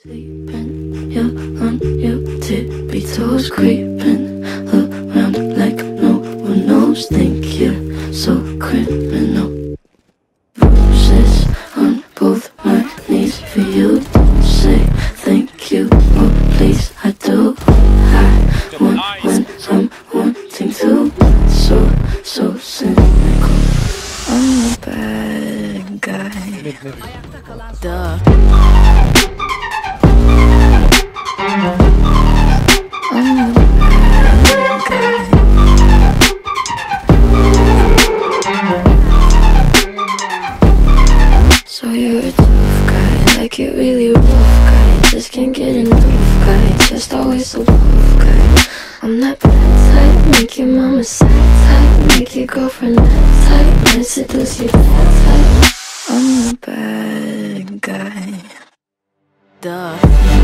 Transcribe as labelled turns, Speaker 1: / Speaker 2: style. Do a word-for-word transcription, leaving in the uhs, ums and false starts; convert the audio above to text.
Speaker 1: Sleeping, you're on your tippy toes, creeping around like no one knows. Think you're so criminal. Bruises on both my knees for you. Don't say thank you, oh please I do. I want when I'm wanting to. So, so cynical. I'm a bad guy. Duh. I'm a bad guy. So you're a tough guy, like you're really rough guy. Just can't get enough guy, just always a love guy. I'm that bad type, make your mama sad type, make your girlfriend that type, might seduce you that type. I'm a bad guy. Duh.